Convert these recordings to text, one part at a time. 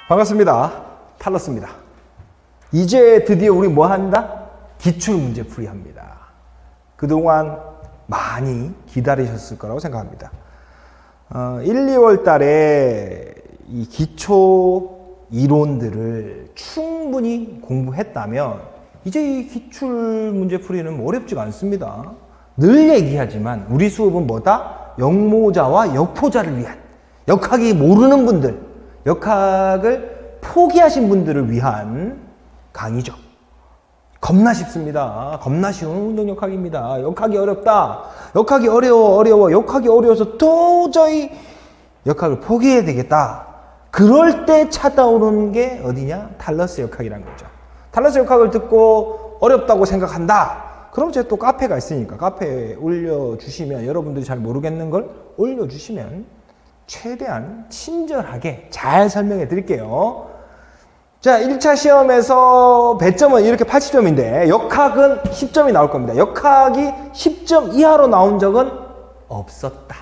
반갑습니다. 탈러스입니다. 이제 드디어 우리 뭐 한다? 기출문제풀이 합니다. 그동안 많이 기다리셨을 거라고 생각합니다. 1, 2월 달에 이 기초 이론들을 충분히 공부했다면 이제 이 기출문제풀이는 뭐 어렵지가 않습니다. 늘 얘기하지만 우리 수업은 뭐다? 역모자와 역포자를 위한, 역학이 모르는 분들, 역학을 포기하신 분들을 위한 강의죠. 겁나 쉽습니다. 겁나 쉬운 운동역학입니다. 역학이 어렵다. 역학이 어려워. 역학이 어려워서 도저히 역학을 포기해야 되겠다. 그럴 때 찾아오는 게 어디냐? 탈러스 역학이라는 거죠. 탈러스 역학을 듣고 어렵다고 생각한다. 그럼 제가 또 카페가 있으니까 카페에 올려주시면, 여러분들이 잘 모르겠는 걸 올려주시면 최대한 친절하게 잘 설명해 드릴게요. 자, 1차 시험에서 배점은 이렇게 80점인데 역학은 10점이 나올 겁니다. 역학이 10점 이하로 나온 적은 없었다.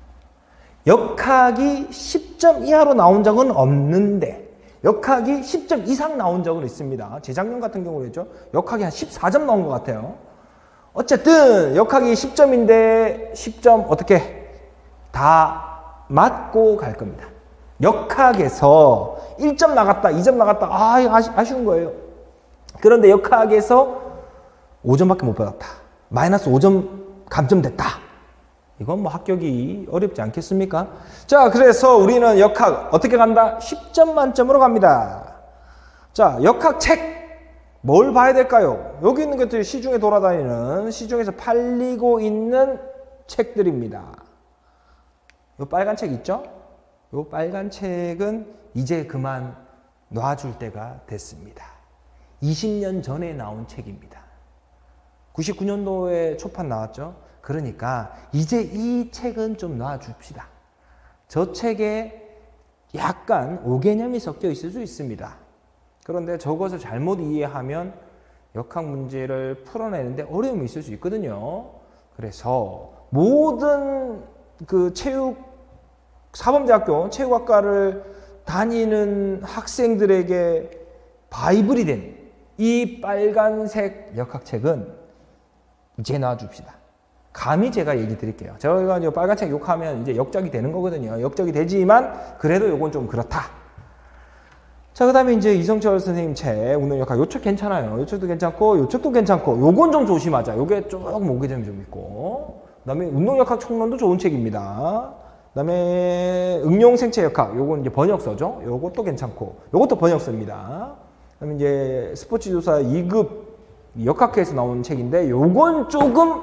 역학이 10점 이하로 나온 적은 없는데 역학이 10점 이상 나온 적은 있습니다. 재작년 같은 경우였죠. 역학이 한 14점 나온 것 같아요. 어쨌든 역학이 10점인데 10점 어떻게 다 맞고 갈 겁니다. 역학에서 1점 나갔다, 2점 나갔다, 아쉬운 거예요. 그런데 역학에서 5점밖에 못 받았다. 마이너스 5점 감점됐다. 이건 뭐 합격이 어렵지 않겠습니까? 자, 그래서 우리는 역학 어떻게 간다? 10점 만점으로 갑니다. 자, 역학 책 뭘 봐야 될까요? 여기 있는 것들이 시중에 돌아다니는, 시중에서 팔리고 있는 책들입니다. 요 빨간 책 있죠? 요 빨간 책은 이제 그만 놔줄 때가 됐습니다. 20년 전에 나온 책입니다. 99년도에 초판 나왔죠? 그러니까 이제 이 책은 좀 놔줍시다. 저 책에 약간 오개념이 섞여 있을 수 있습니다. 그런데 저것을 잘못 이해하면 역학 문제를 풀어내는데 어려움이 있을 수 있거든요. 그래서 모든 그 사범대학교 체육학과를 다니는 학생들에게 바이블이 된 이 빨간색 역학책은 이제 놔줍시다. 감히 제가 얘기 드릴게요. 제가 이제 빨간색 욕하면 이제 역적이 되는 거거든요. 역적이 되지만 그래도 요건 좀 그렇다. 자, 그 다음에 이제 이성철 선생님 책, 운동역학. 요 책 괜찮아요. 요 책도 괜찮고, 요 책도 괜찮고, 요건 좀 조심하자. 요게 조금 오개점이 좀 있고. 그 다음에 운동역학 총론도 좋은 책입니다. 그 다음에 응용생체역학. 요건 이제 번역서죠. 요것도 괜찮고, 요것도 번역서입니다. 그 다음에 이제 스포츠조사 2급 역학회에서 나온 책인데, 요건 조금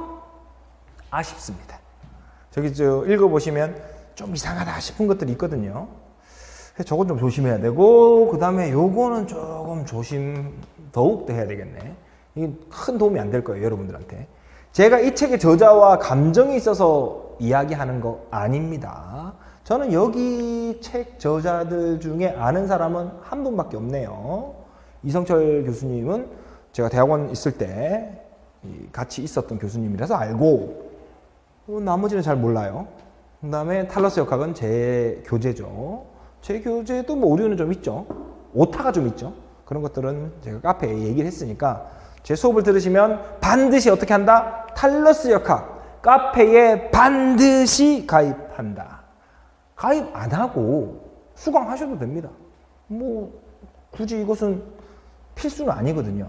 아쉽습니다. 저기 읽어보시면 좀 이상하다 싶은 것들이 있거든요. 저건 좀 조심해야 되고, 그 다음에 요거는 조금 더욱더 해야 되겠네. 이게 큰 도움이 안 될 거예요, 여러분들한테. 제가 이 책의 저자와 감정이 있어서 이야기하는 거 아닙니다. 저는 여기 책 저자들 중에 아는 사람은 한 분밖에 없네요. 이성철 교수님은 제가 대학원 있을 때 같이 있었던 교수님이라서 알고, 나머지는 잘 몰라요. 그 다음에 탈러스 역학은 제 교재죠. 제 교재도 뭐 오류는 좀 있죠. 오타가 좀 있죠. 그런 것들은 제가 카페에 얘기를 했으니까 제 수업을 들으시면 반드시 어떻게 한다? 탈러스 역학 카페에 반드시 가입한다. 가입 안 하고 수강하셔도 됩니다. 뭐 굳이 이것은 필수는 아니거든요.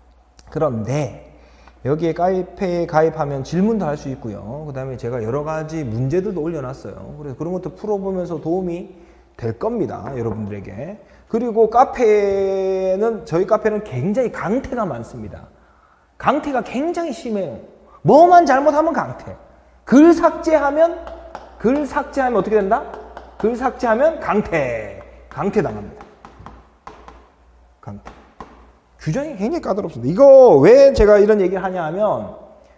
그런데 여기에 카페에 가입하면 질문도 할 수 있고요. 그 다음에 제가 여러 가지 문제들도 올려놨어요. 그래서 그런 것도 풀어보면서 도움이 될 겁니다, 여러분들에게. 그리고 저희 카페는 굉장히 강퇴가 많습니다. 강퇴가 굉장히 심해요. 뭐만 잘못하면 강퇴. 글 삭제하면 어떻게 된다? 글 삭제하면 강퇴 당합니다. 강퇴. 규정이 굉장히 까다롭습니다. 이거 왜 제가 이런 얘기를 하냐 하면,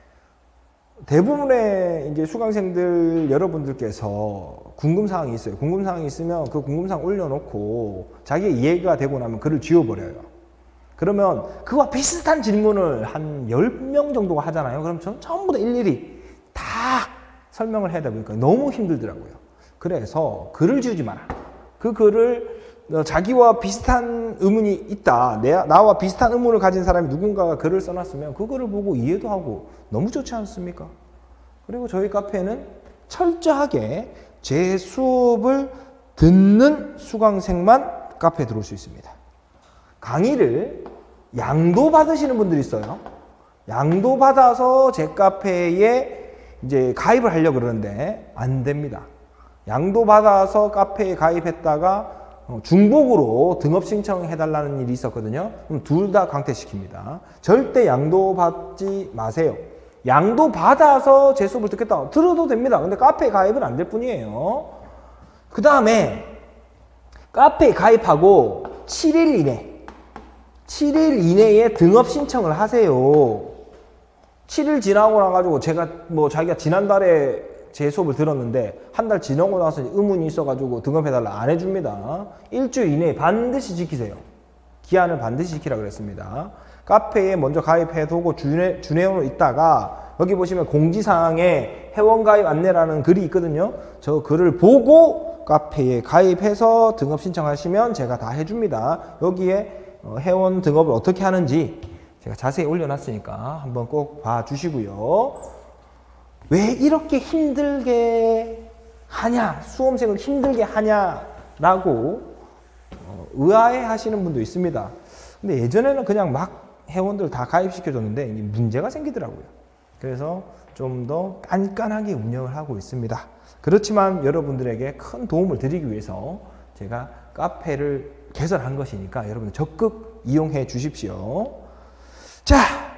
대부분의 이제 수강생들 여러분들께서 궁금사항이 있어요. 궁금사항이 있으면 그 궁금사항 올려놓고 자기의 이해가 되고 나면 글을 지워버려요. 그러면 그와 비슷한 질문을 한 10명 정도가 하잖아요. 그럼 저는 전부 다 일일이 다 설명을 해야 되다 보니까 너무 힘들더라고요. 그래서 글을 지우지 마라. 그 글을 자기와 비슷한 의문이 있다. 나와 비슷한 의문을 가진 사람이 누군가가 글을 써놨으면 그거를 보고 이해도 하고 너무 좋지 않습니까? 그리고 저희 카페에는 철저하게 제 수업을 듣는 수강생만 카페에 들어올 수 있습니다. 강의를 양도 받으시는 분들이 있어요. 양도 받아서 제 카페에 이제 가입을 하려고 그러는데 안 됩니다. 양도 받아서 카페에 가입했다가 중복으로 등업 신청해달라는 일이 있었거든요. 그럼 둘 다 강퇴시킵니다. 절대 양도 받지 마세요. 양도 받아서 제 수업을 듣겠다. 들어도 됩니다. 근데 카페에 가입은 안 될 뿐이에요. 그 다음에 카페에 가입하고 7일 이내에 등업 신청을 하세요. 7일 지나고 나가지고 제가 자기가 지난달에 제 수업을 들었는데 한 달 지나고 나서 의문이 있어가지고 등업해달라 안 해줍니다. 일주일 이내에 반드시 지키세요. 기한을 반드시 지키라 그랬습니다. 카페에 먼저 가입해두고 준회원으로 있다가 여기 보시면 공지사항에 회원가입 안내라는 글이 있거든요. 저 글을 보고 카페에 가입해서 등업 신청하시면 제가 다 해줍니다. 여기에 회원 등업을 어떻게 하는지 제가 자세히 올려놨으니까 한번 꼭 봐주시고요. 왜 이렇게 힘들게 하냐, 수험생을 힘들게 하냐라고 의아해 하시는 분도 있습니다. 근데 예전에는 그냥 막 회원들 다 가입시켜줬는데 문제가 생기더라고요. 그래서 좀 더 깐깐하게 운영을 하고 있습니다. 그렇지만 여러분들에게 큰 도움을 드리기 위해서 제가 카페를 개설한 것이니까 여러분 적극 이용해 주십시오. 자,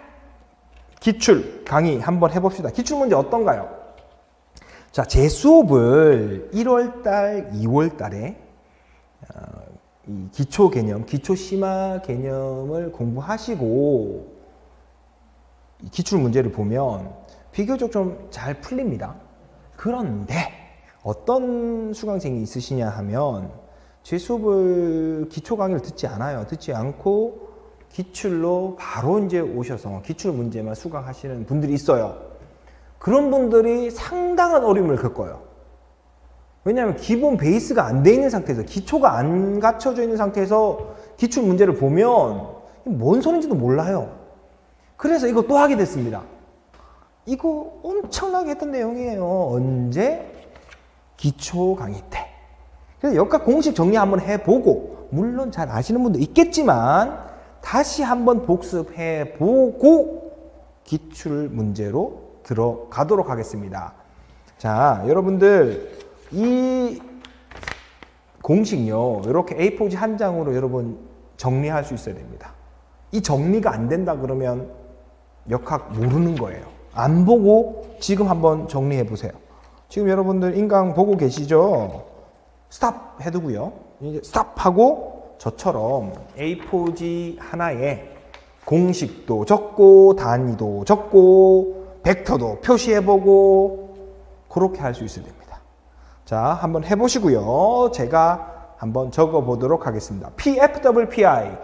기출 강의 한번 해봅시다. 기출 문제 어떤가요? 자, 제 수업을 1월달, 2월달에 이 기초 개념, 기초 심화 개념을 공부하시고 이 기출 문제를 보면 비교적 좀 잘 풀립니다. 그런데 어떤 수강생이 있으시냐 하면 제 수업을 기초 강의를 듣지 않아요. 듣지 않고 기출로 바로 이제 오셔서 기출 문제만 수강하시는 분들이 있어요. 그런 분들이 상당한 어려움을 겪어요. 왜냐하면 기본 베이스가 안 돼 있는 상태에서, 기초가 안 갖춰져 있는 상태에서 기출 문제를 보면 뭔 소린지도 몰라요. 그래서 이거 또 하게 됐습니다. 이거 엄청나게 했던 내용이에요. 언제? 기초 강의 때. 그래서 역학 공식 정리 한번 해보고, 물론 잘 아시는 분도 있겠지만 다시 한번 복습해보고 기출 문제로 들어가도록 하겠습니다. 자, 여러분들 이 공식요, 이렇게 A4지 한 장으로 여러분 정리할 수 있어야 됩니다. 이 정리가 안 된다 그러면 역학 모르는 거예요. 안 보고 지금 한번 정리해 보세요. 지금 여러분들 인강 보고 계시죠? 스탑 해두고요. 이제 스탑하고 저처럼 A4지 하나에 공식도 적고 단위도 적고 벡터도 표시해보고 그렇게 할 수 있어야 됩니다. 자, 한번 해보시고요. 제가 한번 적어보도록 하겠습니다. PFWPI,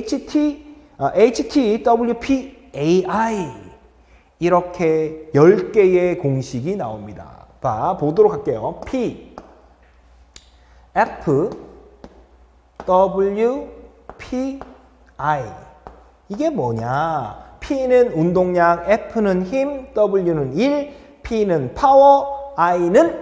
HTWPAI 이렇게 10개의 공식이 나옵니다. 봐, 보도록 할게요. P, F, W, P, I. 이게 뭐냐? P는 운동량, F는 힘, W는 일, P는 파워, I는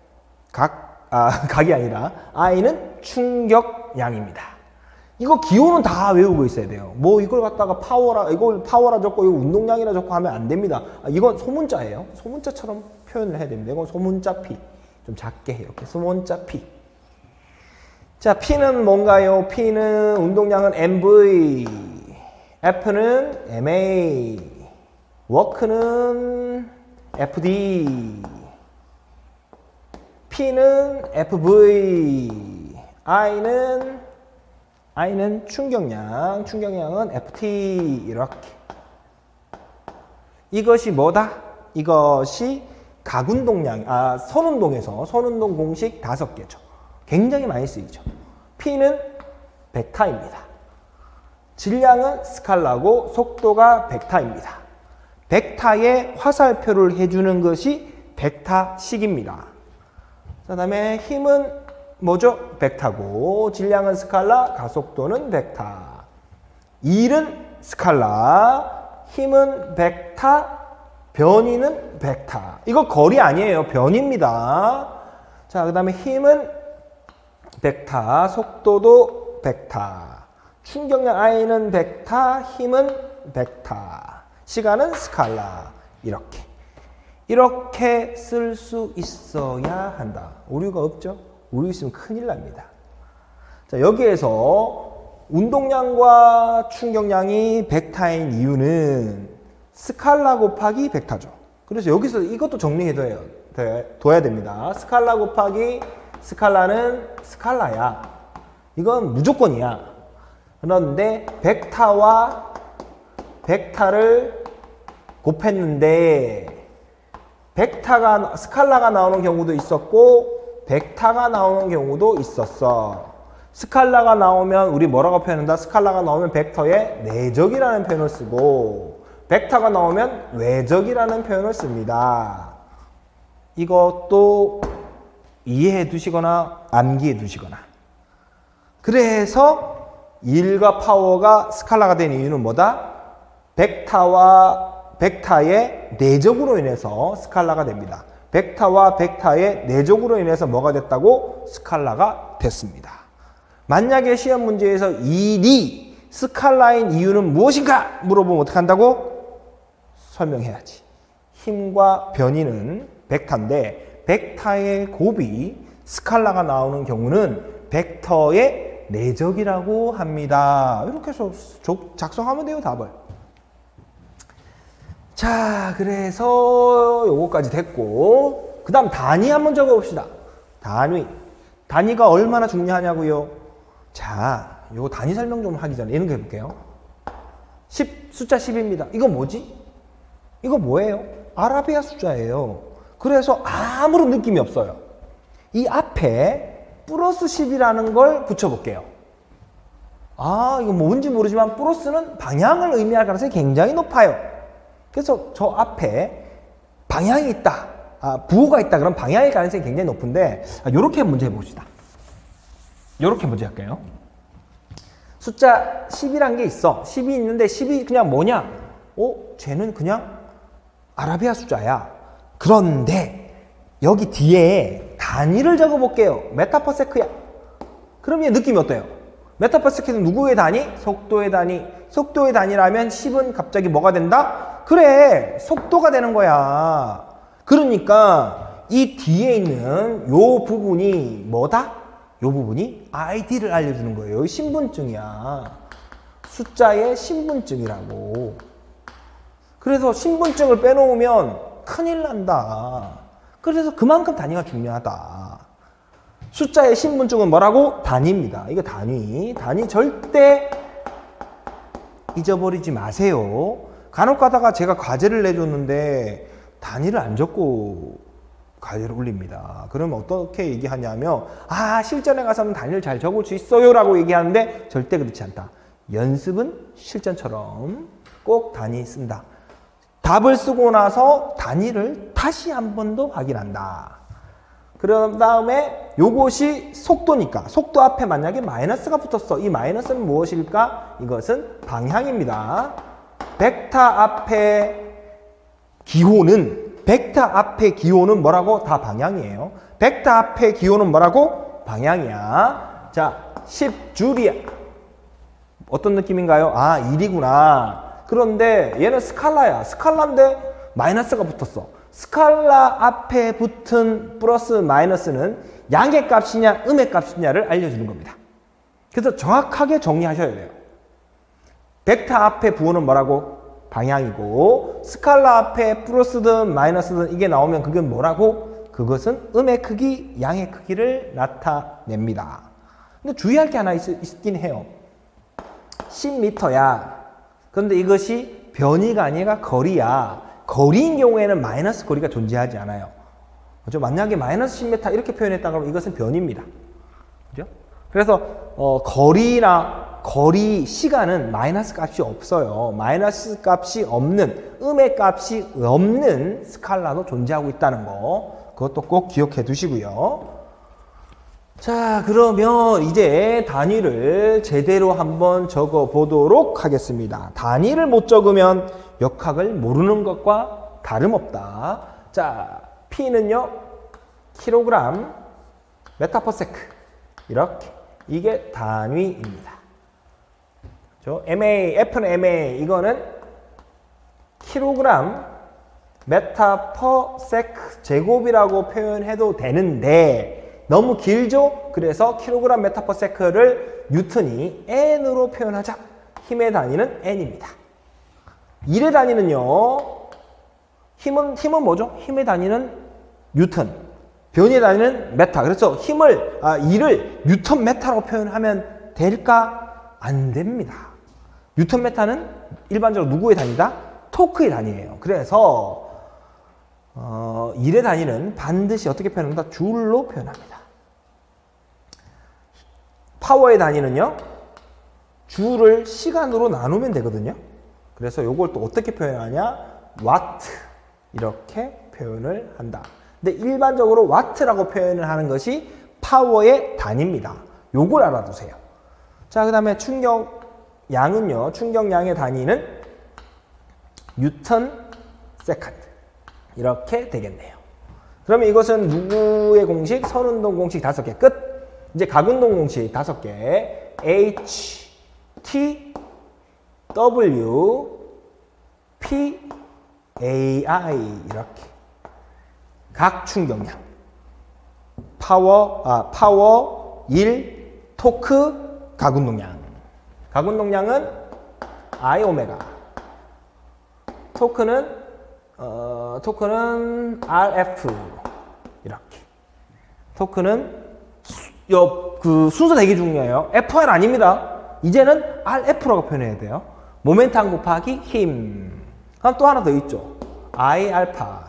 각이 아니라 I는 충격량입니다. 이거 기호는 다 외우고 있어야 돼요. 뭐 이걸 갖다가 이걸 파워라 적고 이거 운동량이라 적고 하면 안 됩니다. 이건 소문자예요. 소문자처럼 표현을 해야 됩니다. 이건 소문자 P. 좀 작게 이렇게 소문자 P. 자, P는 뭔가요? P는 운동량은 MV, F는 MA, 워크는 FD, P는 FV, I는 충격량은 FT. 이렇게. 이것이 뭐다? 이것이 각운동량, 선운동 공식 5개죠. 굉장히 많이 쓰이죠. P는 벡터입니다. 질량은 스칼라고 속도가 벡터입니다. 벡터의 화살표를 해주는 것이 벡터식입니다. 그 다음에 힘은 뭐죠? 벡터고 질량은 스칼라, 가속도는 벡터. 일은 스칼라, 힘은 벡터, 변이는 벡터. 이거 거리 아니에요. 변입니다. 자, 그 다음에 힘은 벡터, 속도도 벡터. 충격량 I는 벡터, 힘은 벡터. 시간은 스칼라. 이렇게 쓸 수 있어야 한다. 오류가 없죠? 오류 있으면 큰일 납니다. 자, 여기에서 운동량과 충격량이 벡터인 이유는 스칼라 곱하기 벡터죠. 그래서 여기서 이것도 정리해둬야 됩니다. 스칼라 곱하기 스칼라는 스칼라야. 이건 무조건이야. 그런데 벡터와 벡터를 곱했는데 스칼라가 나오는 경우도 있었고 벡터가 나오는 경우도 있었어. 스칼라가 나오면 우리 뭐라고 표현한다? 스칼라가 나오면 벡터의 내적이라는 표현을 쓰고 벡터가 나오면 외적이라는 표현을 씁니다. 이것도 이해해 두시거나 암기해 두시거나. 그래서 일과 파워가 스칼라가 된 이유는 뭐다? 벡터의 내적으로 인해서 스칼라가 됩니다. 벡터와 벡터의 내적으로 인해서 뭐가 됐다고? 스칼라가 됐습니다. 만약에 시험 문제에서 일이 스칼라인 이유는 무엇인가? 물어보면 어떻게 한다고? 설명해야지. 힘과 변이는 벡터인데 벡터의 곱이 스칼라가 나오는 경우는 벡터의 내적이라고 합니다. 이렇게 해서 작성하면 돼요, 답을. 자, 그래서 요거까지 됐고 그 다음 단위 한번 적어봅시다. 단위가 얼마나 중요하냐고요? 자, 요거 단위 설명 좀 하기 전에 이런 거 해볼게요. 숫자 10입니다. 이거 뭐지? 이거 뭐예요? 아라비아 숫자예요. 그래서 아무런 느낌이 없어요. 이 앞에 플러스 10이라는 걸 붙여볼게요. 아, 이거 뭔지 모르지만 플러스는 방향을 의미할 가능성이 굉장히 높아요. 그래서 저 앞에 방향이 있다, 부호가 있다, 그럼 방향일 가능성이 굉장히 높은데, 요렇게 문제 해봅시다. 요렇게 문제 할게요. 숫자 10이란 게 있어. 10이 있는데 10이 그냥 뭐냐? 쟤는 그냥 아라비아 숫자야. 그런데 여기 뒤에 단위를 적어볼게요. 메타퍼세크야. 그럼 얘 느낌이 어때요? 메타퍼세크는 누구의 단위? 속도의 단위. 속도의 단위라면 10은 갑자기 뭐가 된다? 그래, 속도가 되는 거야. 그러니까 이 뒤에 있는 요 부분이 뭐다? 요 부분이 ID를 알려주는 거예요. 신분증이야. 숫자의 신분증이라고. 그래서 신분증을 빼놓으면 큰일 난다. 그래서 그만큼 단위가 중요하다. 숫자의 신분증은 뭐라고? 단위입니다. 이거 단위. 단위 절대 잊어버리지 마세요. 간혹 가다가 제가 과제를 내줬는데 단위를 안 적고 과제를 올립니다. 그러면 어떻게 얘기하냐면 실전에 가서는 단위를 잘 적을 수 있어요 라고 얘기하는데 절대 그렇지 않다. 연습은 실전처럼 꼭 단위 쓴다. 답을 쓰고 나서 단위를 다시 한 번 더 확인한다. 그런 다음에 요것이 속도니까 속도 앞에 만약에 마이너스가 붙었어. 이 마이너스는 무엇일까? 이것은 방향입니다. 벡터 앞에 기호는 뭐라고? 다 방향이에요. 벡터 앞에 기호는 뭐라고? 방향이야. 자, 10줄이야. 어떤 느낌인가요? 1이구나. 그런데 얘는 스칼라야. 스칼라인데 마이너스가 붙었어. 스칼라 앞에 붙은 플러스 마이너스는 양의 값이냐 음의 값이냐를 알려주는 겁니다. 그래서 정확하게 정리하셔야 돼요. 벡터 앞에 부호는 뭐라고? 방향이고, 스칼라 앞에 플러스든 마이너스든 이게 나오면 그게 뭐라고? 그것은 음의 크기, 양의 크기를 나타냅니다. 근데 주의할 게 하나 있긴 해요. 10m야. 그런데 이것이 변이가 아니라 거리야. 거리인 경우에는 마이너스 거리가 존재하지 않아요. 그죠? 만약에 마이너스 10m 이렇게 표현했다 그러면 이것은 변입니다. 그죠? 그래서 거리 시간은 마이너스 값이 없어요. 마이너스 값이 없는, 음의 값이 없는 스칼라도 존재하고 있다는 거, 그것도 꼭 기억해 두시고요. 자, 그러면 이제 단위를 제대로 한번 적어 보도록 하겠습니다. 단위를 못 적으면 역학을 모르는 것과 다름없다. 자, P는요, 킬로그램 메타퍼세크. 이렇게. 이게 단위입니다. MA, F는 MA, 이거는 킬로그램 메타퍼세크 제곱이라고 표현해도 되는데 너무 길죠? 그래서 킬로그램 메타퍼세크를 뉴턴이 N으로 표현하자. 힘의 단위는 N입니다. 일의 단위는요. 힘은 뭐죠? 힘의 단위는 뉴턴. 변의 단위는 메타. 그래서 일을 뉴턴 메타라고 표현하면 될까? 안 됩니다. 뉴턴 메타는 일반적으로 누구의 단위다? 토크의 단위예요. 그래서 일의 단위는 반드시 어떻게 표현합니다? 줄로 표현합니다. 파워의 단위는요. 줄을 시간으로 나누면 되거든요. 그래서 이걸 또 어떻게 표현하냐? 와트. 이렇게 표현을 한다. 근데 일반적으로 와트라고 표현을 하는 것이 파워의 단위입니다. 요걸 알아두세요. 자, 그 다음에 충격량은요. 충격량의 단위는 뉴턴 세컨드. 이렇게 되겠네요. 그러면 이것은 누구의 공식? 선운동 공식 5개 끝. 이제 각운동 공식 5개. H, T, W, P, AI 이렇게. 각 충격량. 파워, 1, 토크, 각운동량. 각운동량은 I 오메가. 토크는 RF. 이렇게. 토크는 순서 되게 중요해요. FR 아닙니다. 이제는 RF라고 표현해야 돼요. 모멘텀 곱하기 힘. 그럼 또 하나 더 있죠. I 알파.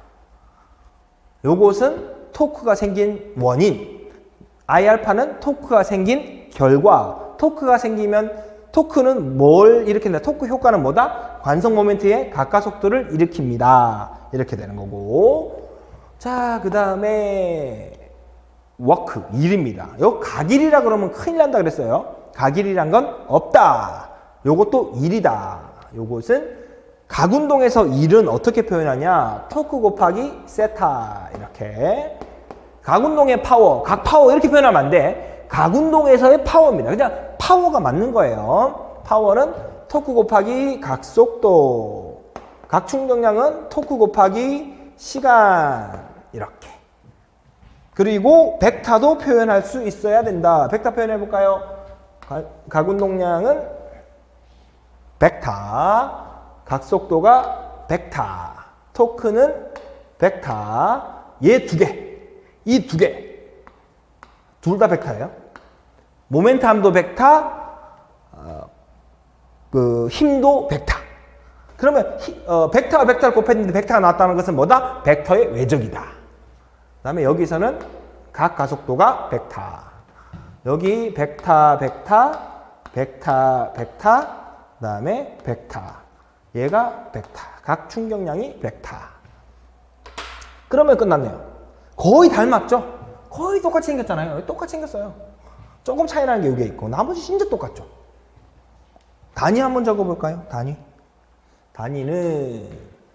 요것은 토크가 생긴 원인. I 알파는 토크가 생긴 결과. 토크가 생기면 토크는 뭘 일으킨다? 토크 효과는 뭐다? 관성 모멘트의 각가속도를 일으킵니다. 이렇게 되는 거고. 자, 그 다음에 워크, 일입니다. 요 각일이라 그러면 큰일 난다 그랬어요. 각일이란 건 없다. 요것도 일이다. 요것은 각운동에서 일은 어떻게 표현하냐? 토크 곱하기 세타. 이렇게. 각운동의 파워, 각 파워 이렇게 표현하면 안 돼. 각운동에서의 파워입니다. 그냥 파워가 맞는 거예요. 파워는 토크 곱하기 각속도. 각충격량은 토크 곱하기 시간. 이렇게. 그리고 벡터도 표현할 수 있어야 된다. 벡터 표현해 볼까요? 각운동량은 벡터, 각속도가 벡터, 토크는 벡터. 얘 두 개, 이 두 개, 둘 다 벡터예요. 모멘텀도 벡터, 힘도 벡터. 그러면 벡터와 벡터를 곱했는데 벡터가 나왔다는 것은 뭐다? 벡터의 외적이다. 그 다음에 여기서는 각 가속도가 벡터. 여기 벡터, 그 다음에 벡터. 얘가 벡터. 각 충격량이 벡터. 그러면 끝났네요. 거의 닮았죠? 거의 똑같이 생겼잖아요. 똑같이 생겼어요. 조금 차이 나는 게 여기에 있고 나머지 진짜 똑같죠? 단위 한번 적어볼까요? 단위는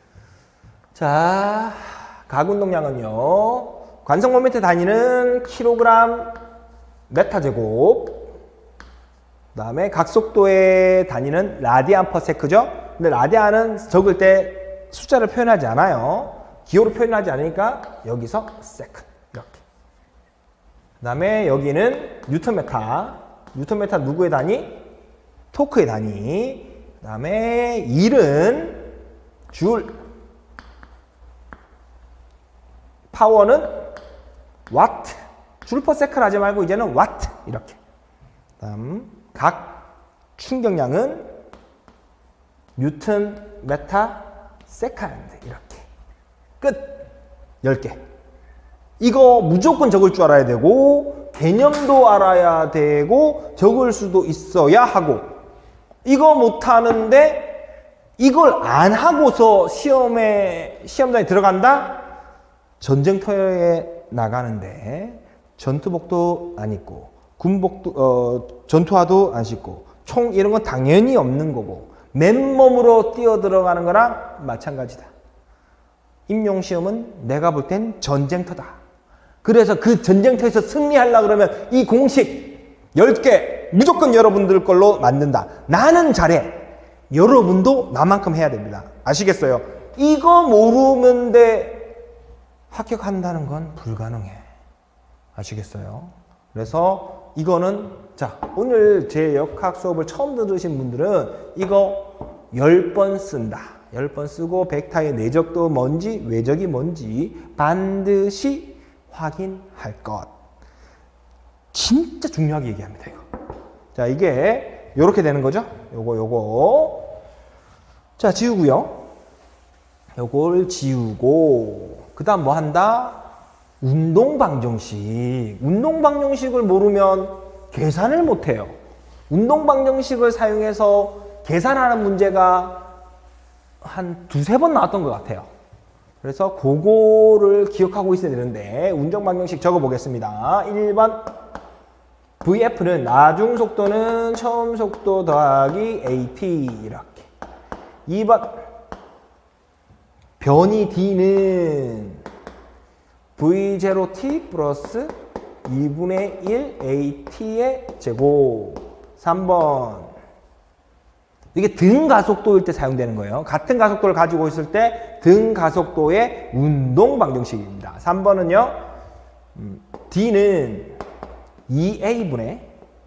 자, 각운동량은요. 관성 모멘트 단위는 킬로그램 메타제곱. 그 다음에 각속도의 단위는 라디안 퍼 세크죠. 근데 라디안은 적을 때 숫자를 표현하지 않아요. 기호로 표현하지 않으니까 여기서 세컨드. 이렇게. 그 다음에 여기는 뉴턴 메타. 뉴턴 메타 누구의 단위? 토크의 단위. 그 다음에 일은 줄. 파워는 와트. 줄 퍼 세컨 하지 말고 이제는 와트. 이렇게. 그 다음 각 충격량은 뉴턴 메타 세컨드. 이렇게. 끝. 10개. 이거 무조건 적을 줄 알아야 되고 개념도 알아야 되고 적을 수도 있어야 하고 이거 못하는데 이걸 안 하고서 시험장에 들어간다? 전쟁터에 나가는데 전투복도 안 입고 군복도 전투화도 안 신고 총 이런 건 당연히 없는 거고 맨몸으로 뛰어 들어가는 거랑 마찬가지다. 임용시험은 내가 볼 땐 전쟁터다. 그래서 그 전쟁터에서 승리하려고 그러면 이 공식 10개 무조건 여러분들 걸로 만든다. 나는 잘해. 여러분도 나만큼 해야 됩니다. 아시겠어요? 이거 모르면 합격한다는 건 불가능해. 아시겠어요? 그래서 이거는 자 오늘 제 역학 수업을 처음 들으신 분들은 이거 10번 쓴다. 10번 쓰고 벡터의 내적도 뭔지 외적이 뭔지 반드시 확인할 것. 진짜 중요하게 얘기합니다. 이거. 자 이게 요렇게 되는 거죠. 요거 자 지우고요. 요걸 지우고 그 다음 뭐 한다? 운동방정식. 운동방정식을 모르면 계산을 못해요. 운동방정식을 사용해서 계산하는 문제가 한 두세 번 나왔던 것 같아요. 그래서 그거를 기억하고 있어야 되는데 운동방정식 적어보겠습니다. 1번 VF는 나중속도는 처음속도 더하기 AT 이렇게. 2번 변이 D는 V0T 플러스 2분의 1 AT의 제곱. 3번 이게 등가속도일 때 사용되는 거예요. 같은 가속도를 가지고 있을 때 등가속도의 운동방정식입니다. 3번은요. D는 2A분의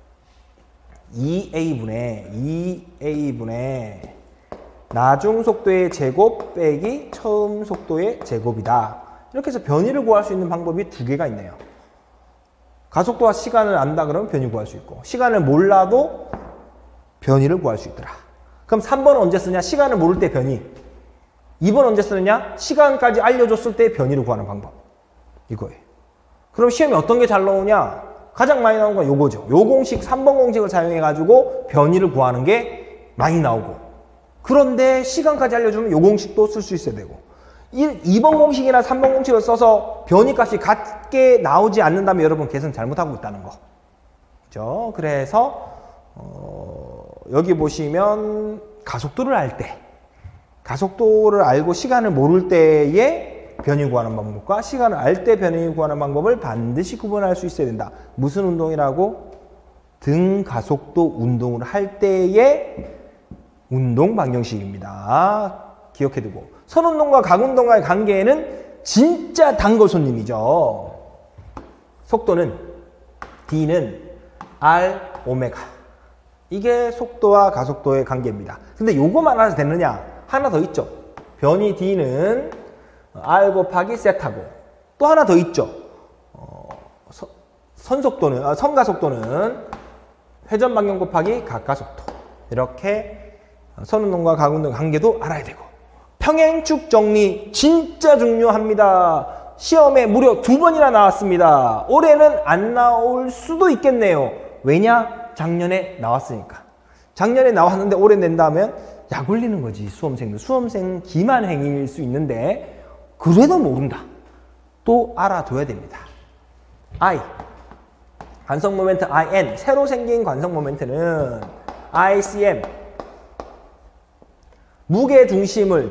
나중속도의 제곱 빼기 처음속도의 제곱이다. 이렇게 해서 변이를 구할 수 있는 방법이 두 개가 있네요. 가속도와 시간을 안다 그러면 변이 구할 수 있고 시간을 몰라도 변이를 구할 수 있더라. 그럼 3번은 언제 쓰냐? 시간을 모를 때 변이. 2번 언제 쓰느냐? 시간까지 알려줬을 때 변이를 구하는 방법. 이거예요. 그럼 시험에 어떤 게 잘 나오냐? 가장 많이 나오는 건 요거죠. 요 공식 3번 공식을 사용해가지고 변이를 구하는 게 많이 나오고 그런데 시간까지 알려주면 요 공식도 쓸 수 있어야 되고 2번 공식이나 3번 공식을 써서 변이값이 같게 나오지 않는다면 여러분 계산 잘못하고 있다는 거. 그죠? 그래서 여기 보시면 가속도를 알 때 가속도를 알고 시간을 모를 때에 변이 구하는 방법과 시간을 알 때 변이 구하는 방법을 반드시 구분할 수 있어야 된다. 무슨 운동이라고? 등가속도 운동을 할 때의 운동 방정식입니다. 기억해두고 선운동과 각운동과의 관계는 진짜 단골 손님이죠. 속도는 D는 R 오메가. 이게 속도와 가속도의 관계입니다. 근데 요거만 알아서 되느냐? 하나 더 있죠. 변이 D는 R 곱하기 세타고 또 하나 더 있죠. 선가속도는 회전 방향 곱하기 각가속도. 이렇게 선운동과 각운동 관계도 알아야 되고 평행축 정리 진짜 중요합니다. 시험에 무려 2번이나 나왔습니다. 올해는 안 나올 수도 있겠네요. 왜냐? 작년에 나왔으니까. 작년에 나왔는데 올해 낸다면 약 올리는 거지. 수험생들. 수험생 기만행위일 수 있는데 그래도 모른다. 또 알아둬야 됩니다. I 관성 모멘트 IN 새로 생긴 관성 모멘트는 ICM 무게중심과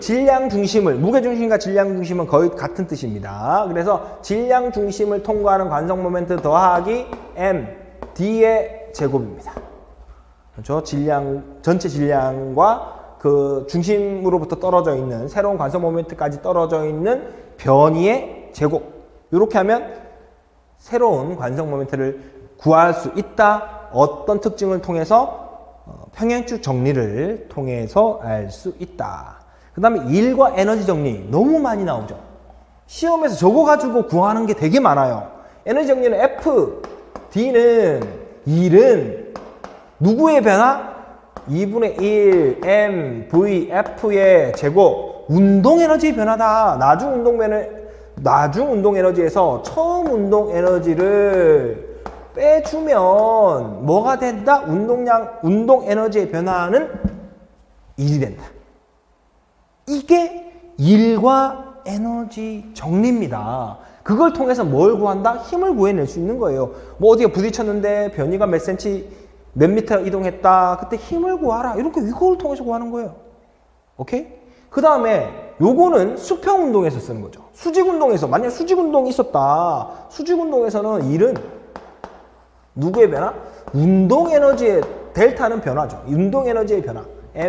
질량중심은 거의 같은 뜻입니다. 그래서 질량중심을 통과하는 관성 모멘트 더하기 M, D의 제곱입니다. 그렇죠? 전체 질량과 그 중심으로부터 떨어져 있는 새로운 관성 모멘트까지 떨어져 있는 변이의 제곱. 이렇게 하면 새로운 관성 모멘트를 구할 수 있다. 어떤 특징을 통해서? 평행축 정리를 통해서 알 수 있다. 그 다음에 일과 에너지 정리 너무 많이 나오죠. 시험에서 저거 가지고 구하는 게 되게 많아요. 에너지 정리는 F, D는 1은 누구의 변화? 2분의 1 M, V, F의 제곱. 운동 에너지 변화다. 나중 운동 에너지에서 처음 운동 에너지를 빼주면 뭐가 된다? 운동 에너지의 변화는 1이 된다. 이게 일과 에너지 정리입니다. 그걸 통해서 뭘 구한다? 힘을 구해낼 수 있는 거예요. 뭐 어디에 부딪혔는데 변이가 몇 센치, 몇 미터 이동했다. 그때 힘을 구하라. 이렇게 이걸 통해서 구하는 거예요. 오케이? 그 다음에 요거는 수평 운동에서 쓰는 거죠. 수직 운동에서, 만약 수직 운동이 있었다. 수직 운동에서는 일은 누구의 변화? 운동 에너지의 델타는 변화죠. 운동 에너지의 변화.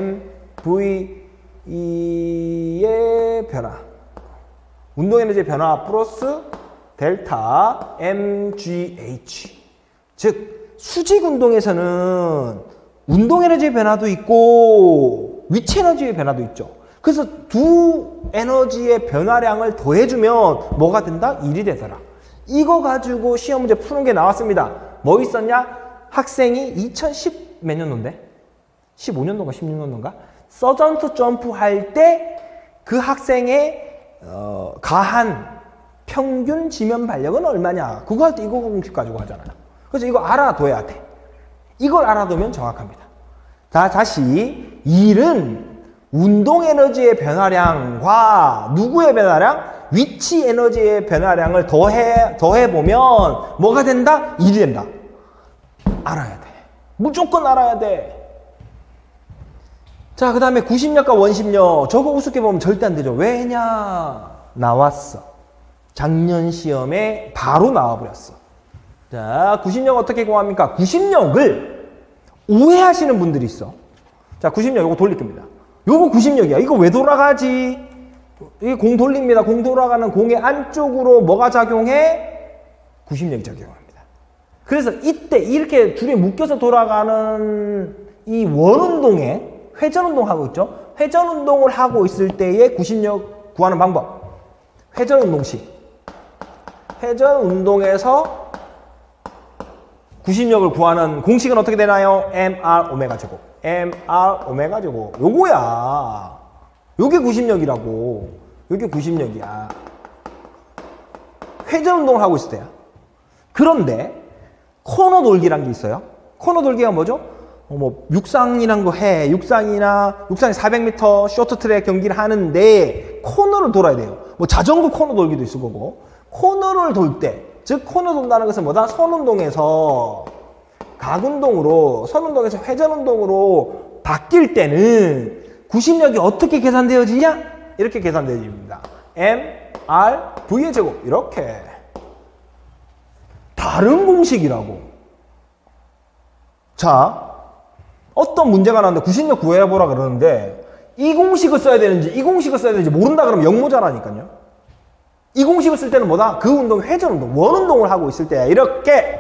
MV의 변화. 운동 에너지의 변화 플러스 델타 MGH. 즉 수직 운동에서는 운동 에너지의 변화도 있고 위치 에너지의 변화도 있죠. 그래서 두 에너지의 변화량을 더해주면 뭐가 된다? 1이 되더라. 이거 가지고 시험 문제 푸는 게 나왔습니다. 뭐 있었냐? 학생이 2010 몇 년도인데? 15년도인가 16년도인가? 서전트 점프 할 때 그 학생의 가한 평균 지면 발력은 얼마냐? 그거 할 때 이거 공식 가지고 하잖아요. 그래서 이거 알아둬야 돼. 이걸 알아두면 정확합니다. 자, 다시 일은 운동 에너지의 변화량과 누구의 변화량? 위치 에너지의 변화량을 더해보면 뭐가 된다? 1이 된다. 알아야 돼. 무조건 알아야 돼. 자, 그 다음에 구심력과 원심력. 저거 우습게 보면 절대 안 되죠. 왜냐? 나왔어. 작년 시험에 바로 나와버렸어. 자, 구심력 어떻게 구합니까? 구심력을 오해하시는 분들이 있어. 자, 구심력 요거 돌릴 겁니다. 요거 구심력이야. 이거 왜 돌아가지? 이게 공 돌립니다. 공 돌아가는 공의 안쪽으로 뭐가 작용해? 구심력이 작용합니다. 그래서 이때 이렇게 줄이 묶여서 돌아가는 이 원운동에 회전운동 하고 있죠? 회전운동을 하고 있을 때의 구심력 구하는 방법. 회전운동식. 회전운동에서 구심력을 구하는 공식은 어떻게 되나요? mr 오메가 제곱. mr 오메가 제곱. 요거야. 요게 구심력이라고. 요게 구심력이야. 회전운동을 하고 있을 때야. 그런데 코너 돌기란 게 있어요. 코너 돌기가 뭐죠? 뭐 육상이란 거 해. 육상이 400m 쇼트트랙 경기를 하는데 코너를 돌아야 돼요. 뭐 자전거 코너 돌기도 있을 거고. 코너를 돌 때, 즉 코너 돈다는 것은 뭐다? 선운동에서 각운동으로, 선운동에서 회전운동으로 바뀔 때는 구심력이 어떻게 계산되어지냐? 이렇게 계산되어집니다. mr v의 제곱. 이렇게. 다른 공식이라고. 자, 어떤 문제가 나왔는데 구심력 구해보라 그러는데 이 공식을 써야 되는지 이 공식을 써야 되는지 모른다 그러면 영모자라니까요. 이 공식을 쓸 때는 뭐다? 그 운동이 회전운동, 원운동을 하고 있을 때야. 이렇게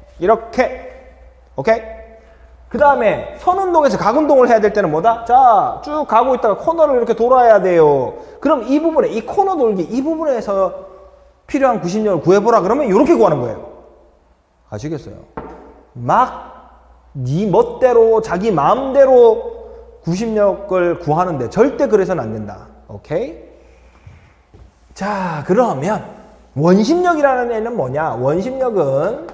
오케이? 그 다음에 선운동에서 각운동을 해야 될 때는 뭐다? 자, 쭉 가고 있다가 코너를 이렇게 돌아야 돼요. 그럼 이 부분에, 이 코너 돌기 이 부분에서 필요한 구심력을 구해보라 그러면 이렇게 구하는 거예요. 아시겠어요? 막 네 멋대로 자기 마음대로 구심력을 구하는데 절대 그래서는 안 된다. 오케이? 자, 그러면 원심력이라는 애는 뭐냐? 원심력은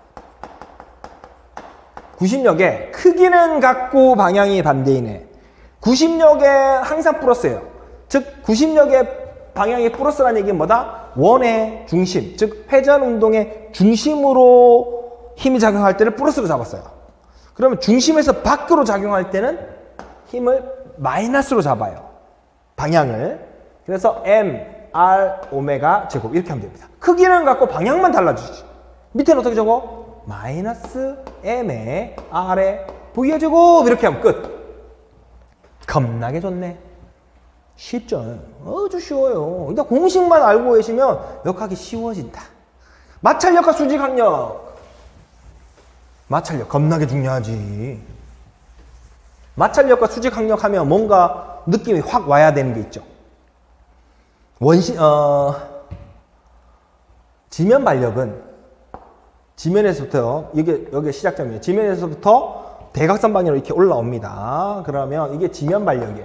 구심력의 크기는 같고 방향이 반대인 애. 구심력에 항상 플러스예요. 즉 구심력의 방향이 플러스라는 얘기는 뭐다? 원의 중심, 즉 회전운동의 중심으로 힘이 작용할 때는 플러스로 잡았어요. 그러면 중심에서 밖으로 작용할 때는 힘을 마이너스로 잡아요. 방향을. 그래서 m, r, 오메가 제곱 이렇게 하면 됩니다. 크기는 같고 방향만 달라지지. 밑에는 어떻게 적어? 마이너스 m에 r에 v의 제곱 이렇게 하면 끝. 겁나게 좋네. 쉽죠? 아주 쉬워요. 일단 공식만 알고 계시면 역학이 쉬워진다. 마찰력과 수직학력. 마찰력 겁나게 중요하지. 마찰력과 수직학력 하면 뭔가 느낌이 확 와야 되는 게 있죠. 지면 발력은 지면에서부터 여기 시작점이에요. 지면에서부터 대각선 방향으로 이렇게 올라옵니다. 그러면 이게 지면 발력이에요.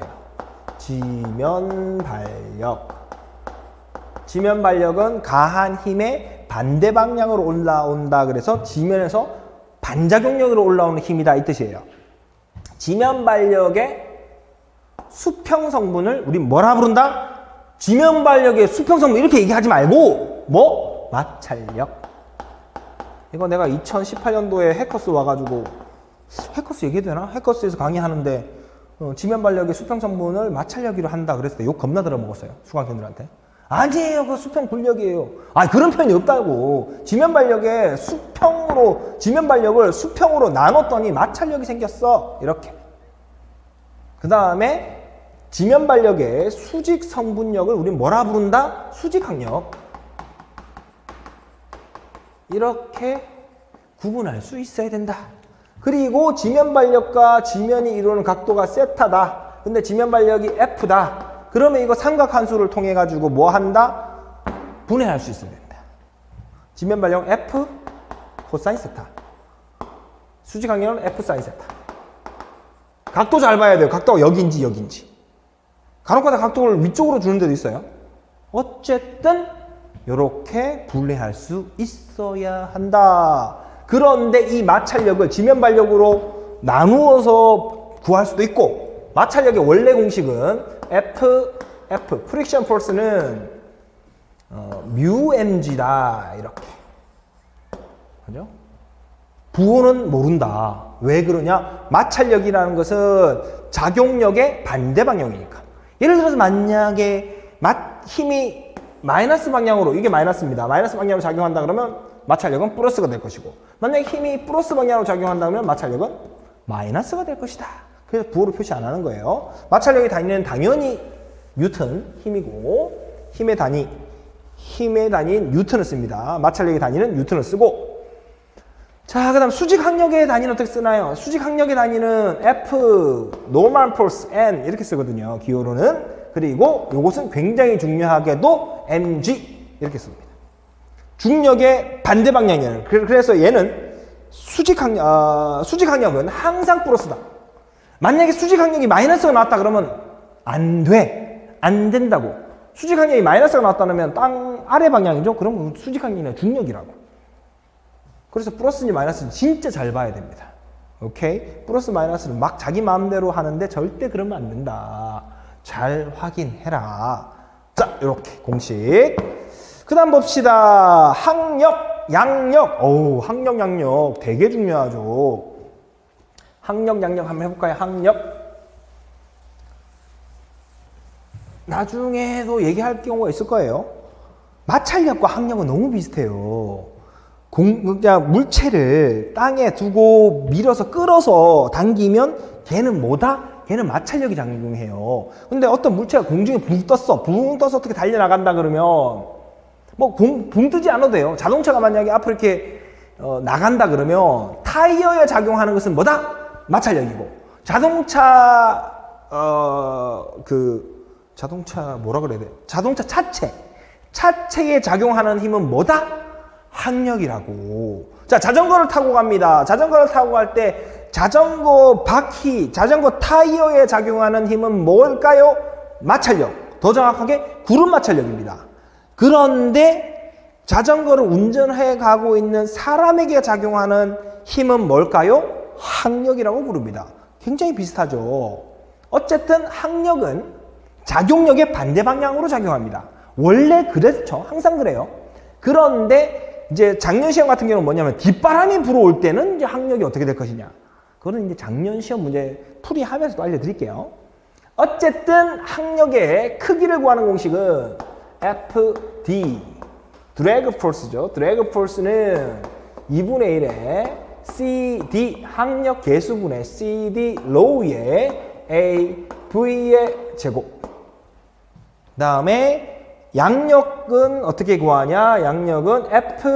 지면 발력. 지면 발력은 가한 힘의 반대 방향으로 올라온다. 그래서 지면에서 반작용력으로 올라오는 힘이다 이 뜻이에요. 지면 발력의 수평 성분을 우리 뭐라 부른다? 지면 발력의 수평 성분 이렇게 얘기하지 말고 뭐? 마찰력. 이거 내가 2018년도에 해커스 와가지고 해커스 얘기해도 되나? 해커스에서 강의하는데 지면 반력의 수평 성분을 마찰력으로 한다 그랬을 때 욕 겁나 들어먹었어요. 수강생들한테. 아니에요. 그거 수평 불력이에요. 아, 그런 표현이 없다고. 지면 반력의 수평으로, 지면 반력을 수평으로 나눴더니 마찰력이 생겼어. 이렇게. 그 다음에 지면 반력의 수직 성분력을 우린 뭐라 부른다? 수직항력. 이렇게 구분할 수 있어야 된다. 그리고 지면 반력과 지면이 이루는 각도가 세타다. 근데 지면 반력이 F다. 그러면 이거 삼각함수를 통해 가지고 뭐 한다? 분해할 수 있어야 된다. 지면 반력 F 코사인 세타. 수직항력은 F 사인 세타. 각도 잘 봐야 돼요. 각도가 여기인지 여기인지. 간혹가다 각도를 위쪽으로 주는 데도 있어요. 어쨌든 이렇게 분해할 수 있어야 한다. 그런데 이 마찰력을 지면 반력으로 나누어서 구할 수도 있고, 마찰력의 원래 공식은 F, 프릭션 포스는 μmg다. 이렇게. 그죠? 부호는 모른다. 왜 그러냐? 마찰력이라는 것은 작용력의 반대 방향이니까. 예를 들어서 만약에 힘이 마이너스 방향으로, 이게 마이너스입니다. 마이너스 방향으로 작용한다 그러면 마찰력은 플러스가 될 것이고, 만약에 힘이 플러스 방향으로 작용한다 그러면 마찰력은 마이너스가 될 것이다. 그래서 부호로 표시 안 하는 거예요. 마찰력의 단위는 당연히 뉴턴, 힘이고, 힘의 단위인 뉴턴을 씁니다. 마찰력의 단위는 뉴턴을 쓰고, 자, 그 다음 수직항력의 단위는 어떻게 쓰나요? 수직항력의 단위는 F, normal force N 이렇게 쓰거든요. 기호로는. 그리고 이것은 굉장히 중요하게도 mg 이렇게 씁니다. 중력의 반대 방향이에요. 그래서 얘는 수직항력은 항상 플러스다. 만약에 수직항력이 마이너스가 나왔다 그러면 안 돼. 안 된다고. 수직항력이 마이너스가 나왔다면 땅 아래 방향이죠. 그럼 수직항력은 중력이라고. 그래서 플러스인지 마이너스인지 진짜 잘 봐야 됩니다. 오케이? 플러스 마이너스는 막 자기 마음대로 하는데 절대 그러면 안 된다. 잘 확인해라. 자, 이렇게 공식. 그 다음 봅시다. 항력, 양력. 어우, 항력, 양력 되게 중요하죠. 항력, 양력 한번 해볼까요? 항력. 나중에도 얘기할 경우가 있을 거예요. 마찰력과 항력은 너무 비슷해요. 그냥 물체를 땅에 두고 밀어서 끌어서 당기면 걔는 뭐다? 걔는 마찰력이 작용해요. 근데 어떤 물체가 공중에 붕 떠서 어떻게 달려나간다 그러면 뭐 붕 뜨지 않아도 돼요. 자동차가 만약에 앞으로 이렇게 나간다 그러면 타이어에 작용하는 것은 뭐다? 마찰력이고, 자동차 뭐라 그래야 돼? 자동차 차체에 작용하는 힘은 뭐다? 항력이라고. 자, 자전거를 타고 갑니다. 자전거를 타고 갈 때 자전거 바퀴, 자전거 타이어에 작용하는 힘은 뭘까요? 마찰력. 더 정확하게 구름 마찰력입니다. 그런데 자전거를 운전해 가고 있는 사람에게 작용하는 힘은 뭘까요? 항력이라고 부릅니다. 굉장히 비슷하죠. 어쨌든 항력은 작용력의 반대 방향으로 작용합니다. 원래 그렇죠. 항상 그래요. 그런데 이제 작년 시험 같은 경우는 뭐냐면 뒷바람이 불어올 때는 이제 항력이 어떻게 될 것이냐. 그거는 이제 작년 시험 문제 풀이하면서도 알려드릴게요. 어쨌든 항력의 크기를 구하는 공식은 FD, 드래그 포스죠. 드래그 포스는 2분의 1에 CD, 항력 개수분의 CD 로우의 A, V의 제곱. 그 다음에 양력은 어떻게 구하냐? 양력은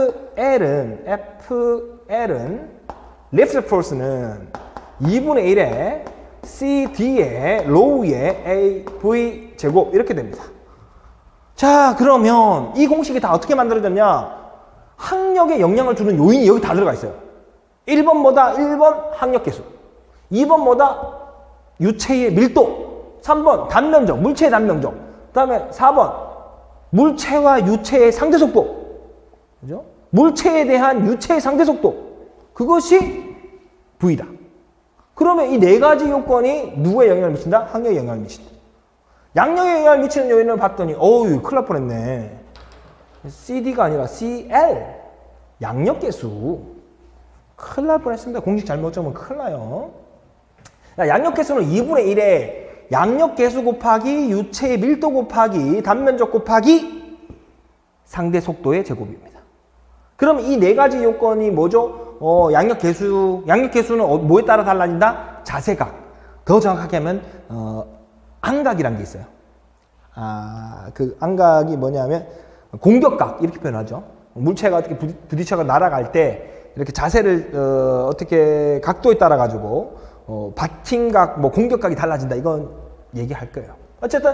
FL은 리프트 포스는 2분의 1에 CD의 로우의 AV 제곱 이렇게 됩니다. 자, 그러면 이 공식이 다 어떻게 만들어졌냐? 항력에 영향을 주는 요인이 여기 다 들어가 있어요. 1번 뭐다? 1번 항력 계수. 2번 뭐다? 유체의 밀도. 3번 단면적, 물체의 단면적. 그 다음에 4번 물체와 유체의 상대 속도. 그죠? 물체에 대한 유체의 상대 속도. 그것이 V다. 그러면 이 네 가지 요건이 누구에 영향을 미친다? 항력에 영향을 미친다. 양력에 영향을 미치는 요인을 봤더니 어우, 큰일 날 뻔했네. CD가 아니라 CL. 양력계수. 큰일 날 뻔했습니다. 공식 잘못 적으면 큰일 나요. 양력계수는 2분의 1에 양력계수 곱하기 유체의 밀도 곱하기 단면적 곱하기 상대 속도의 제곱입니다. 그럼 이 네 가지 요건이 뭐죠? 양력계수는 뭐에 따라 달라진다? 자세각. 더 정확하게 하면 안각이란 게 있어요. 그 안각이 뭐냐면 공격각 이렇게 표현하죠. 물체가 어떻게 부딪혀가 날아갈 때 이렇게 자세를 어떻게 각도에 따라 가지고 바팅각, 공격각이 달라진다. 이건 얘기할 거예요. 어쨌든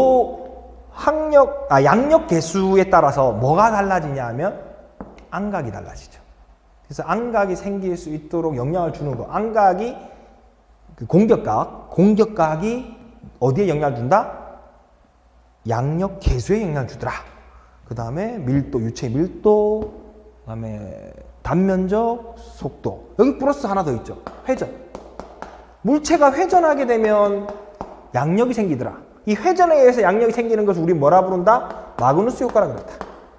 양력 계수에 따라서 뭐가 달라지냐 하면 안각이 달라지죠. 그래서 안각이 생길 수 있도록 영향을 주는 거. 안각이 그 공격각이 어디에 영향을 준다? 양력 계수에 영향을 주더라. 그 다음에 밀도, 유체의 밀도, 그 다음에 단면적 속도. 여기 플러스 하나 더 있죠. 회전. 물체가 회전하게 되면 양력이 생기더라. 이 회전에 의해서 양력이 생기는 것을 우리 뭐라 부른다? 마그누스 효과라 그랬다.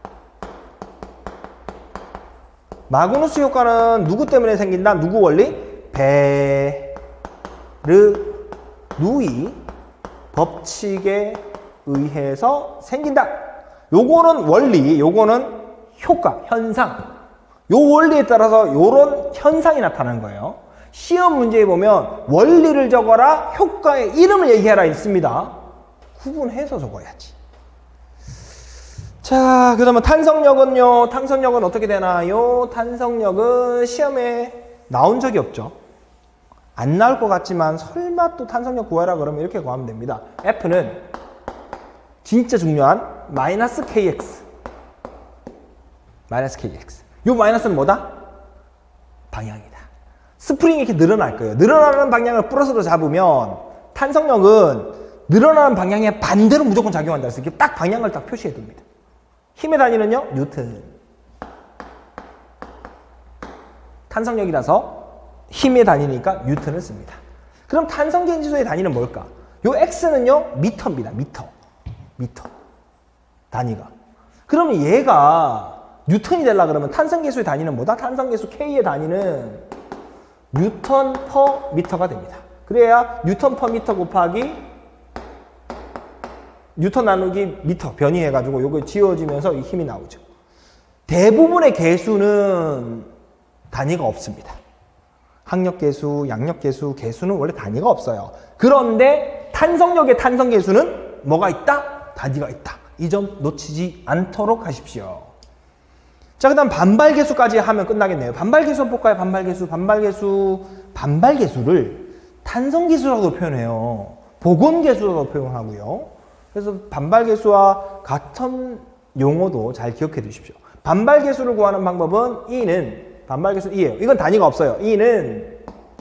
마그누스 효과는 누구 때문에 생긴다? 누구 원리? 베르누이 법칙에 의해서 생긴다. 요거는 원리, 요거는 효과, 현상. 요 원리에 따라서 요런 현상이 나타나는 거예요. 시험 문제에 보면 원리를 적어라, 효과의 이름을 얘기하라 있습니다. 구분해서 적어야지. 자, 그 다음에 탄성력은요. 탄성력은 어떻게 되나요? 탄성력은 시험에 나온 적이 없죠. 안 나올 것 같지만 설마 또 탄성력 구하라 그러면 이렇게 구하면 됩니다. F는 진짜 중요한 마이너스 KX. 마이너스 KX. 요 마이너스는 뭐다? 방향이다. 스프링이 이렇게 늘어날 거예요. 늘어나는 방향을 플러스로 잡으면 탄성력은 늘어나는 방향에 반대로 무조건 작용한다. 그래서 이렇게 딱 방향을 딱 표시해 둡니다. 힘의 단위는요? 뉴턴. 탄성력이라서 힘의 단위니까 뉴턴을 씁니다. 그럼 탄성계지수의 단위는 뭘까? 요 X는요? 미터입니다. 미터. 단위가. 그러면 얘가 뉴턴이 되려고 그러면 탄성계수의 단위는 뭐다? 탄성계수 K의 단위는 뉴턴 퍼 미터가 됩니다. 그래야 뉴턴 퍼 미터 곱하기 뉴턴 나누기 미터 변이해가지고 요거 지워지면서 이 힘이 나오죠. 대부분의 계수는 단위가 없습니다. 항력계수, 양력계수, 계수는 원래 단위가 없어요. 그런데 탄성력의 탄성계수는 뭐가 있다? 단위가 있다. 이 점 놓치지 않도록 하십시오. 자, 그 다음 반발계수까지 하면 끝나겠네요. 반발계수 한번 볼까요? 반발계수를 탄성계수라고 표현해요. 복원계수라고 표현하고요. 그래서 반발계수와 같은 용어도 잘 기억해 두십시오. 반발계수를 구하는 방법은 반발계수 2예요. 이건 단위가 없어요. E는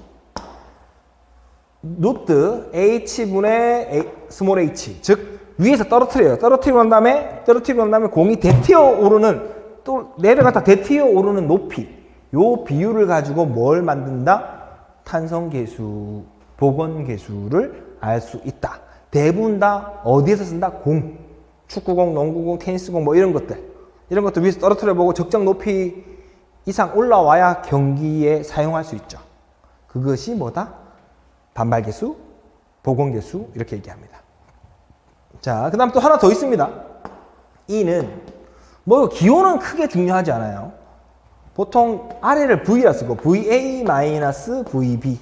루트 H분의 스몰 h. 즉, 위에서 떨어뜨려요. 떨어뜨리고 난 다음에 공이 대튀어 오르는, 또 내려갔다 대튀어 오르는 높이. 요 비율을 가지고 뭘 만든다? 탄성계수, 복원계수를 알 수 있다. 대부분 다 어디에서 쓴다? 공. 축구공, 농구공, 테니스공 이런 것들 위에서 떨어뜨려 보고 적정 높이 이상 올라와야 경기에 사용할 수 있죠. 그것이 뭐다? 반발계수, 복원계수 이렇게 얘기합니다. 자, 그 다음 또 하나 더 있습니다. E는 기호는 크게 중요하지 않아요. 보통 아래를 V라 쓰고 VA-VB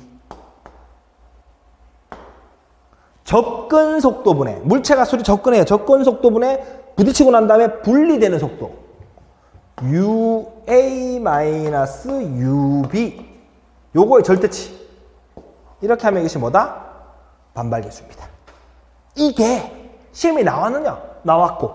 접근 속도분의 물체가 소리 접근해요. 접근 속도분의 부딪히고 난 다음에 분리되는 속도 UA-UB 요거의 절대치 이렇게 하면 이것이 뭐다? 반발계수입니다. 이게 시험에 나왔느냐? 나왔고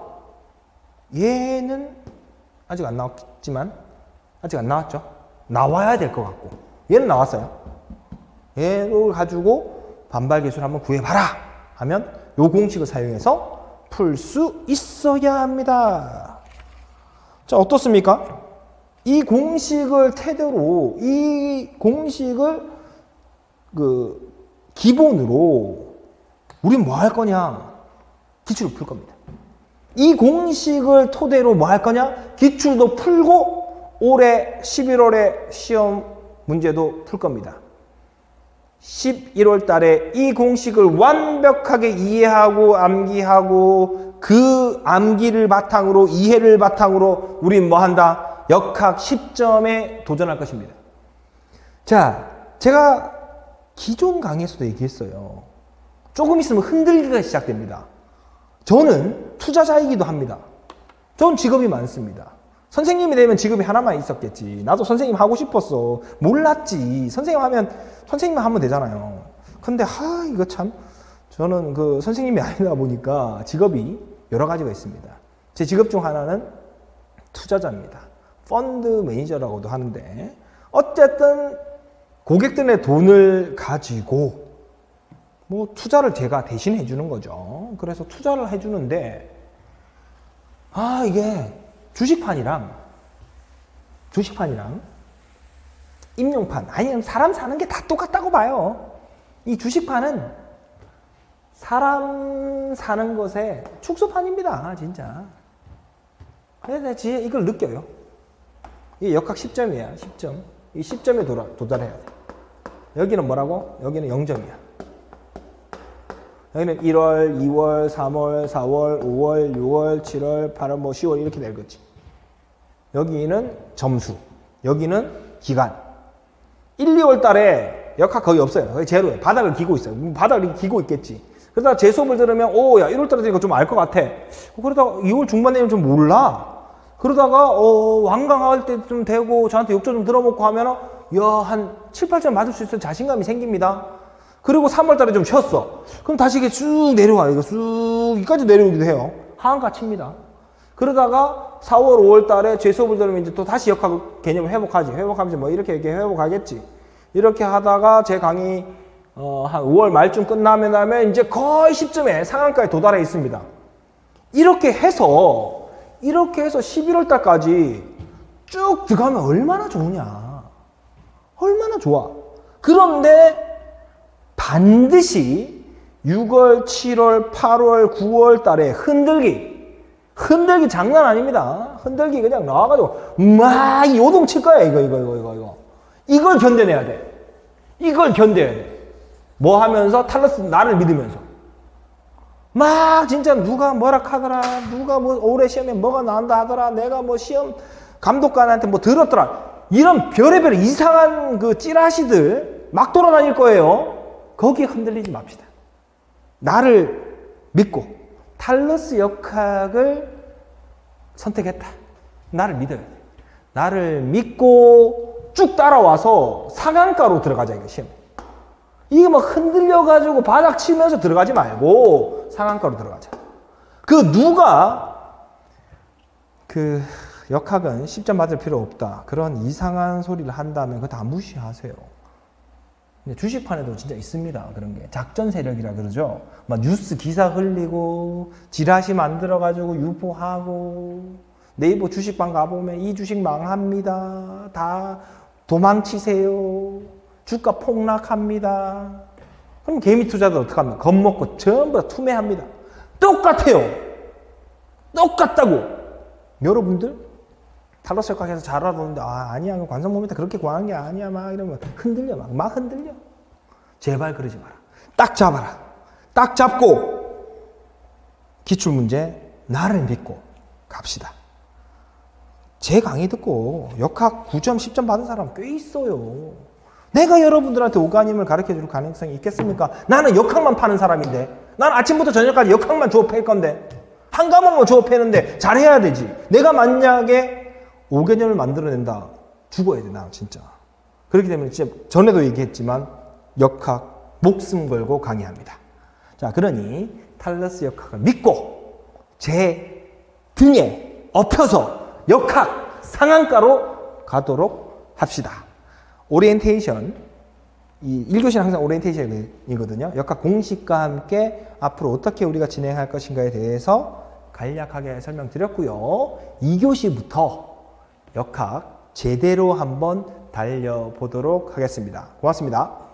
얘는 아직 안 나왔지만 아직 안 나왔죠? 나와야 될 것 같고 얘는 나왔어요. 얘를 가지고 반발계수를 한번 구해봐라 하면 요 공식을 사용해서 풀 수 있어야 합니다. 자, 어떻습니까? 이 공식을 태도로 이 공식을 기본으로 우린 뭐 할 거냐? 기출을 풀 겁니다. 이 공식을 토대로 뭐 할 거냐? 기출도 풀고 올해 11월에 시험 문제도 풀 겁니다. 11월 달에 이 공식을 완벽하게 이해하고 암기하고 그 암기를 바탕으로 이해를 바탕으로 우린 뭐 한다? 역학 10점에 도전할 것입니다. 자, 제가 기존 강의에서도 얘기했어요. 조금 있으면 흔들기가 시작됩니다. 저는 투자자이기도 합니다. 전 직업이 많습니다. 선생님이 되면 직업이 하나만 있었겠지. 나도 선생님 하고 싶었어. 몰랐지. 선생님 하면 되잖아요. 근데 이거 참 저는 그 선생님이 아니다 보니까 직업이 여러 가지가 있습니다. 제 직업 중 하나는 투자자입니다. 펀드 매니저라고도 하는데 어쨌든 고객들의 돈을 가지고 뭐 투자를 제가 대신 해주는 거죠. 그래서 투자를 해주는데 이게 주식판이랑 임용판 아니면 사람 사는 게 다 똑같다고 봐요. 이 주식판은 사람 사는 것의 축소판입니다. 진짜. 그래서 이걸 느껴요. 이게 역학 10점이야. 10점. 이 10점에 도달해야 돼. 여기는 뭐라고? 여기는 0점이야. 여기는 1월, 2월, 3월, 4월, 5월, 6월, 7월, 8월, 10월 이렇게 될 거지. 여기는 점수, 여기는 기간. 1, 2월 달에 역학 거의 없어요. 거의 제로예요. 바닥을 기고 있어요. 바닥을 기고 있겠지. 그러다가 제 수업을 들으면 야 1월 달에 되니까 좀 알 것 같아. 그러다가 2월 중반 되면 좀 몰라. 그러다가 완강할 때 좀 되고 저한테 욕조 좀 들어먹고 하면 한 7, 8점 맞을 수 있을 자신감이 생깁니다. 그리고 3월 달에 좀 쉬었어. 그럼 다시 이게 쭉 내려와요. 이거 쭉 여기까지 내려오기도 해요. 하한가 칩니다. 그러다가 4월, 5월 달에 제 수업을 들으면 이제 또 다시 역학 개념을 회복하지. 회복하면서 뭐 이렇게 회복하겠지. 이렇게 하다가 제 강의 한 5월 말쯤 끝나면 이제 거의 10점에 상한가에 도달해 있습니다. 이렇게 해서 11월 달까지 쭉 들어가면 얼마나 좋으냐. 얼마나 좋아. 그런데 반드시 6월, 7월, 8월, 9월 달에 흔들기 장난 아닙니다. 흔들기 그냥 나와가지고 막 요동칠 거야. 이거. 이걸 견뎌내야 돼. 이걸 견뎌야 돼. 뭐 하면서? 탈러스 나를 믿으면서. 막 진짜 누가 뭐라 하더라. 누가 뭐 올해 시험에 뭐가 나온다 하더라. 내가 뭐 시험 감독관한테 뭐 들었더라. 이런 별의별 이상한 그 찌라시들 막 돌아다닐 거예요. 거기에 흔들리지 맙시다. 나를 믿고 탈러스 역학을 선택했다. 나를 믿어야 돼. 나를 믿고 쭉 따라와서 상한가로 들어가자 이거 시험. 이게 막 흔들려가지고 바닥 치면서 들어가지 말고 상한가로 들어가자. 누가 역학은 10점 받을 필요 없다. 그런 이상한 소리를 한다면 그거 다 무시하세요. 근데 주식판에도 진짜 있습니다. 그런 게. 작전 세력이라 그러죠. 막 뉴스 기사 흘리고, 지라시 만들어가지고 유포하고, 네이버 주식방 가보면 이 주식 망합니다. 다 도망치세요. 주가 폭락합니다. 그럼 개미 투자도 어떡합니까? 겁먹고 전부 다 투매합니다. 똑같아요. 똑같다고. 여러분들 탈러스 역학에서 잘하던데 아니야 관성 모멘트 그렇게 과한 게 아니야 막 이러면 흔들려 막 흔들려. 제발 그러지 마라. 딱 잡아라. 딱 잡고 기출문제 나를 믿고 갑시다. 제 강의 듣고 역학 9점 10점 받은 사람 꽤 있어요. 내가 여러분들한테 오가님을 가르쳐줄 가능성이 있겠습니까? 나는 역학만 파는 사람인데, 난 아침부터 저녁까지 역학만 주워 팰 건데, 한 과목만 주워 패는데 잘해야 되지. 내가 만약에 5개념을 만들어낸다. 죽어야 돼, 나 진짜. 그렇기 때문에 진짜 전에도 얘기했지만 역학 목숨 걸고 강의합니다. 자, 그러니 탈러스 역학을 믿고 제 등에 엎혀서 역학 상한가로 가도록 합시다. 오리엔테이션, 이 1교시는 항상 오리엔테이션이거든요. 역학 공식과 함께 앞으로 어떻게 우리가 진행할 것인가에 대해서 간략하게 설명드렸고요. 2교시부터 역학 제대로 한번 달려보도록 하겠습니다. 고맙습니다.